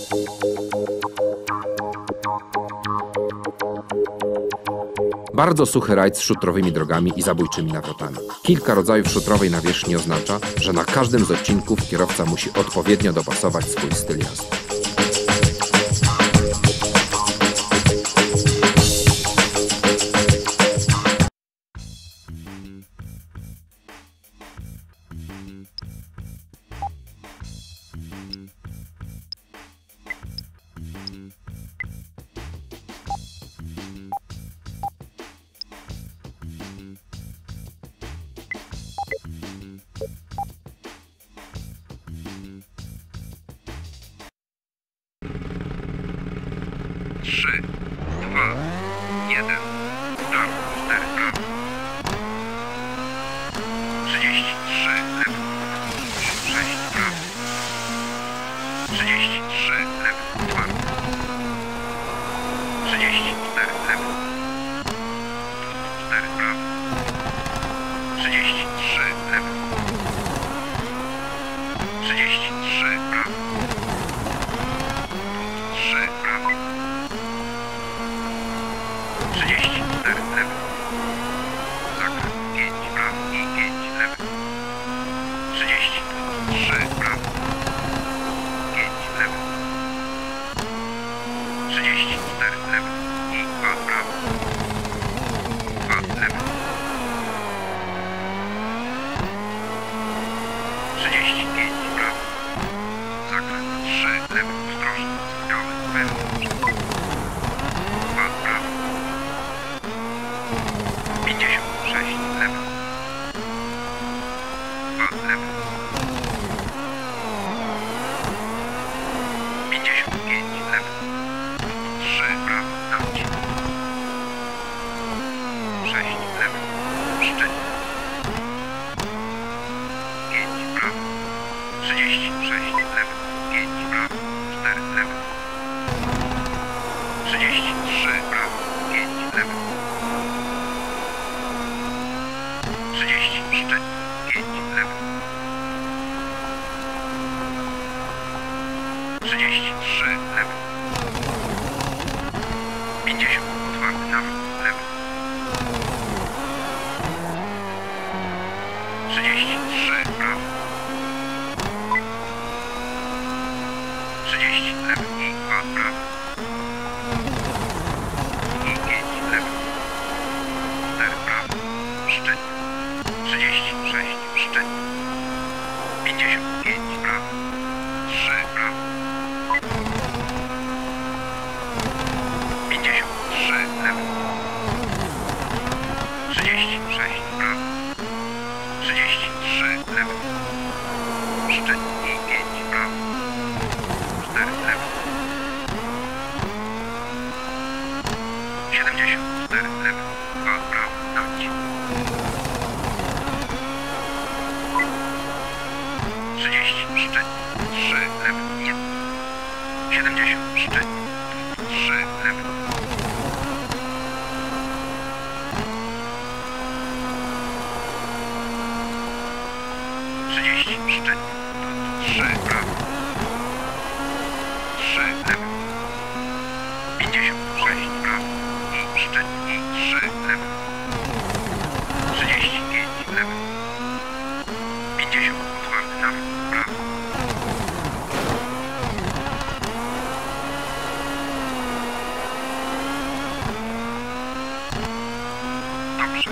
Bardzo suchy rajd z szutrowymi drogami i zabójczymi nawrotami. Kilka rodzajów szutrowej nawierzchni oznacza, że na każdym z odcinków kierowca musi odpowiednio dopasować swój styl jazdy. Trzy, dwa, jeden, start, 4 prawo. 33, lewo. 6 prawo. 33, lewo, 2. 34, lewo. 4 prawo. 33, lewo. 33, prawo. 3 prawo. 34 lewo. Zakręt 5 prawo i 5 lewo. 33 prawo. 5 lewo. 34 lewo i 2 prawo. 2 lewo. 35 prawo. Zakręt 3 lewo. Ostrożnie. Skały wewnątrz. 2 prawo. 56 lewo. 2 lewo. 55 lewo. 3 prawo. Dać. 6 lewo. Szczyt. 5 prawo. 36 lewo. 5 prawo. 4 lewo. 33 prawo. 5 lewo. 30 szczyt, 5 lewo. 33 lewo. 50 otwarty nawrót lewo. 33 prawo. 30 lewo i 2 prawo. I 5 lewo. 4 prawo. Szczyt. 36 szczyt. 55 prawo. 3 prawo. 53 lewo. 36 prawo. 33 lewo. Szczyt i 5 prawo. 4 lewo. 74 lewo. 2 prawo. Dać. 30 szczyt, 3 lewo, 1. 70 szczyt, 3 lewo. 30 szczyt, 3 prawo. 3 lewo. 56 prawo i szczyt i 3 lewo. 35 lewo. 50 otwarty nawrót prawo. Dobrze.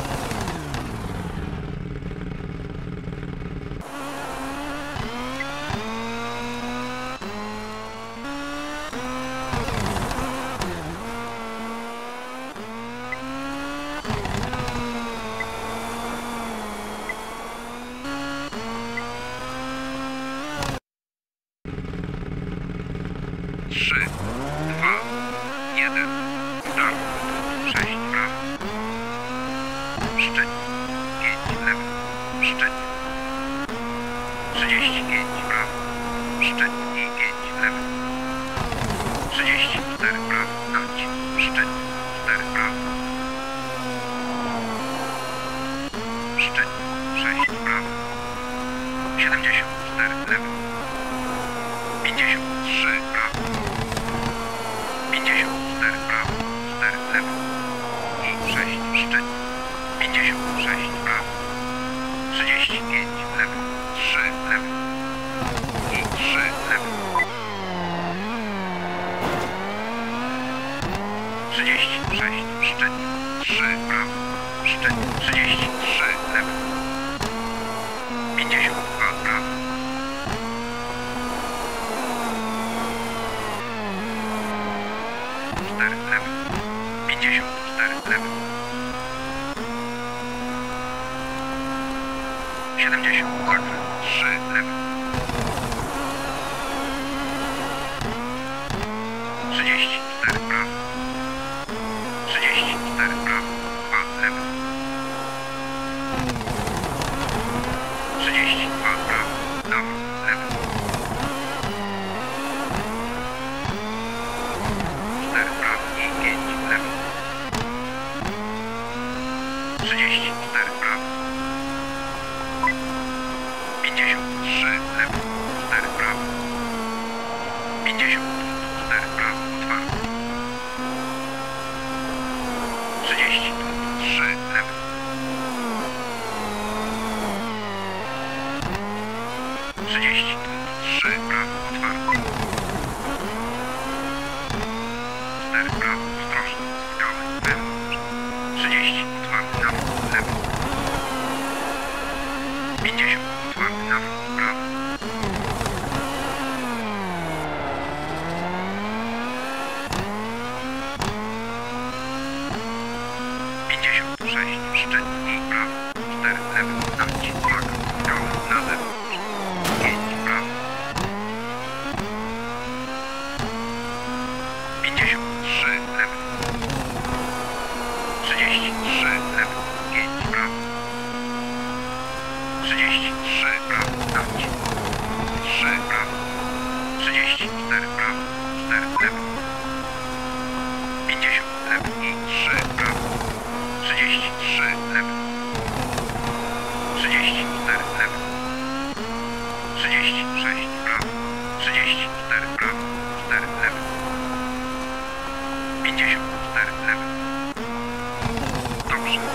Trzy, 2, 1, start, 6 prawo. Szczyt, 5 lewo. Szczyt. 35 prawo. Szczyt i 5 lewo. 34 prawo. Dać. Szczyt. 4 prawo. Szczyt. 6 prawo. 74 lewo. 53 prawo. 70, zakręt, 3, lewy. 34, prawo. 34, prawo, 2, lewy. 32, prawo, dawaj, lewy. 4, prawo i 5, lewy. 34, prawo. 53, lewy. 4, prawo. 54, prawo, otwarte. 33, lewy. 33, prawo, otwarte. 4, prawo, ostrożnie, skały, wewnątrz. 30, otwarty na wód, lewy. 50, otwarty na wód, prawo. 56, szczyt i prawo. 4, lewy, dać, uwaga, skały, na zewnątrz. 5, prawo. 53, lewy. 33, lewy. 5, prawo. 33, prawo. Dać. 3, prawo. 34, prawo. 4, lewy. 50, lewy i 3, prawo. 33, lewy. 34, lewy. 36, prawo. 34, prawo. 4, lewy. 54, lewy. Dobrze.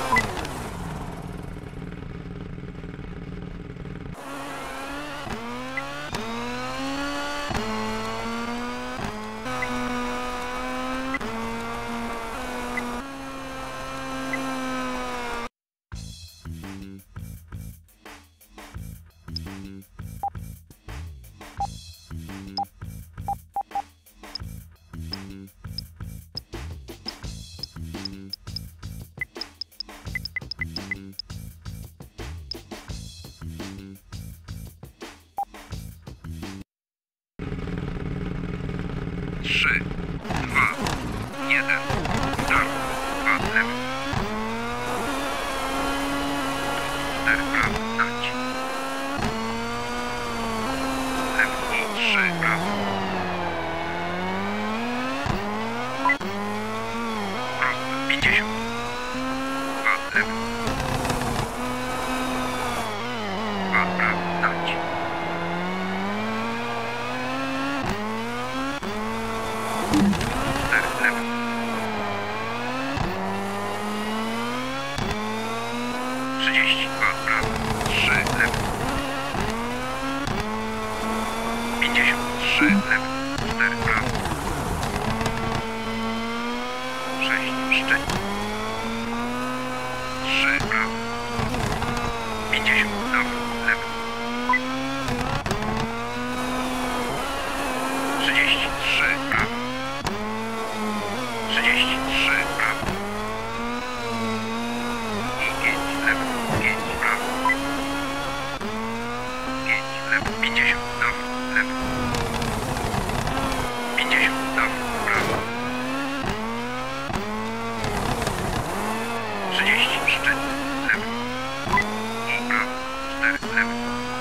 Trzy, 2, 1, start, 2, lewy. 4, prawo, dać. Lewy i 3, prawo. Prosto, 50. 2, lewy. 2, prawo, dać. 4, lewy. 32, prawo. 3, lewy. 53, lewy. 4, prawo. 6, szczyt. 3, prawo. 50, nawrót, lewy. 33, prawo. 33, prawo. I 5, lewy. 5, prawo. 5, lewy. 50, nawrót, lewy. 50, nawrót, prawo. 30, szczyt, lewy. I prawo. 4, lewy.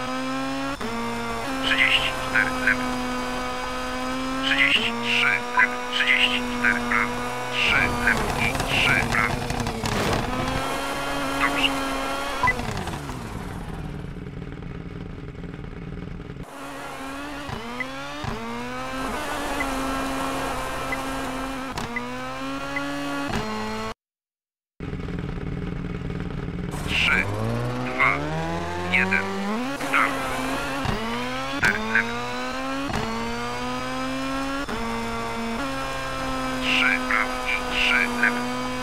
34, lewy. 33, lewy. 34, prawo. 3, lewy i 3, prawo. Dobrze. Trzy, 2, 1, start. 4, lewy. 3, prawo i 3, lewy.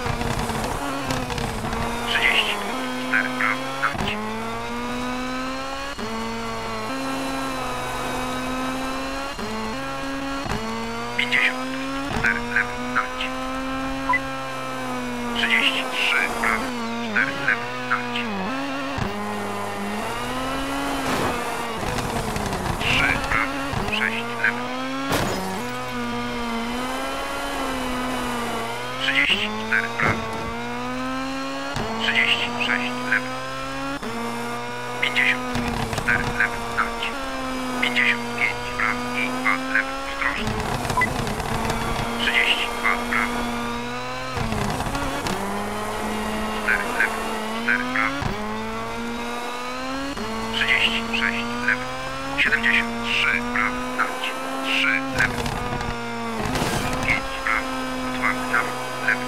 30, 4, prawo, dać. 50, 4, lewy, dać. 33, prawo, 4, lewy, dać. 54 lewy, dać. 55 prawo i 2 lewy, ostrożnie. 32 prawo. 4 lewy, 4 prawo. 36 lewy. 73 prawo, dać. 3 lewy. 5 prawo, otwarty nawrót, lewy.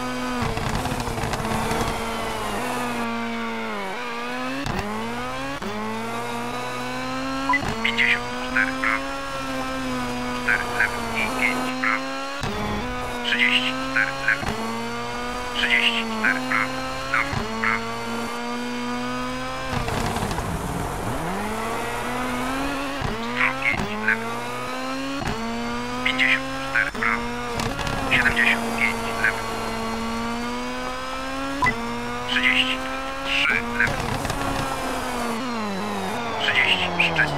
54 prawo. 4 lewy i 5 prawo. 34 lewy. 34 prawo. Nawrót prawo. 105 lewy. 54 prawo. 75 lewy. 33 lewy. 30 szczyt.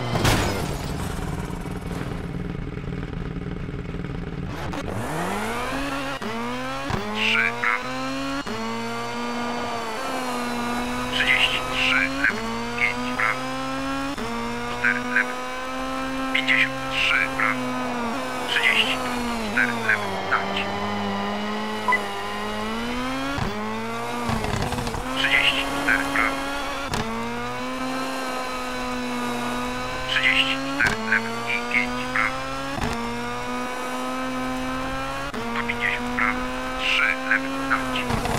3 prawo. 33 lewy. 5 prawo. 4 lewy. 53 prawo. 34 lewy. Dać. 34 prawo. 34 lewy i 5 prawo. 150 prawo. 3 lewy. Dać.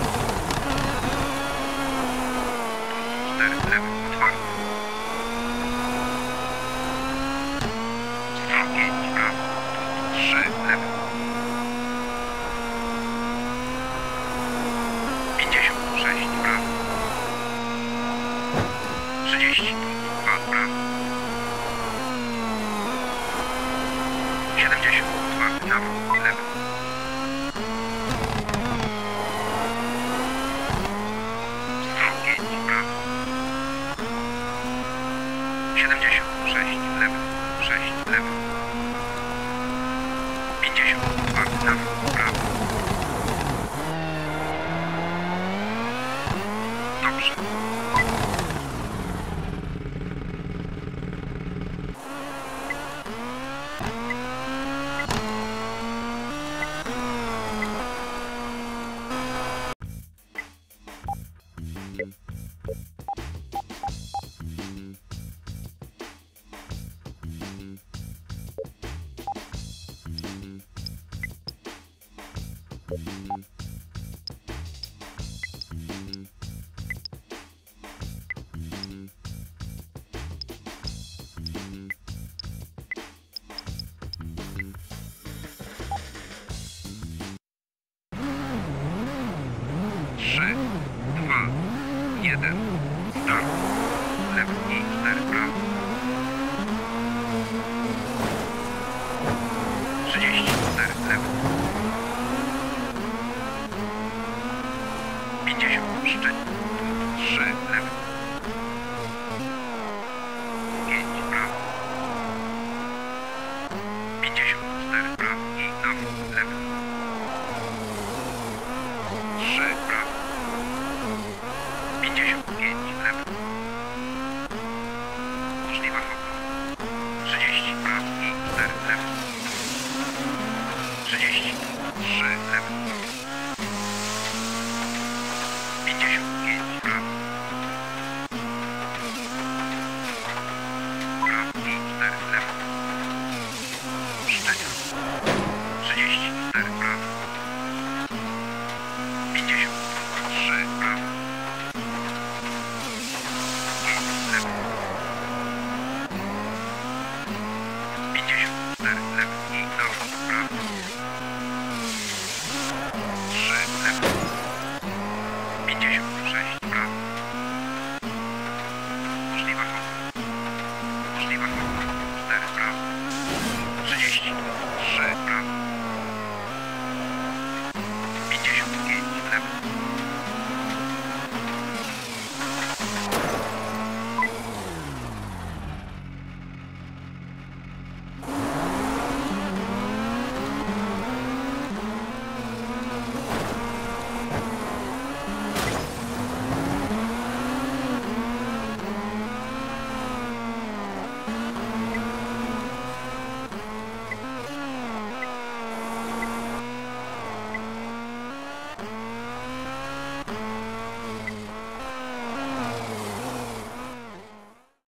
4 lewy. Otwarty. 105 prawo. 3 lewy. 56 prawo. 32 prawo. 72 nawrót, lewy. 105 prawo. 76 lewy. 6 lewy. 52 nawrót, prawo. Dobrze. Trzy, 2, 1, start. Lewy i 4 prawo. 34 lewy. 50 szczyt. 3 lewy. 5 prawo. 54 prawo i nawrót lewy. 3 prawo. 55 lewy. Możliwa hopa. 30 prawo i 4 lewy. 33 lewy.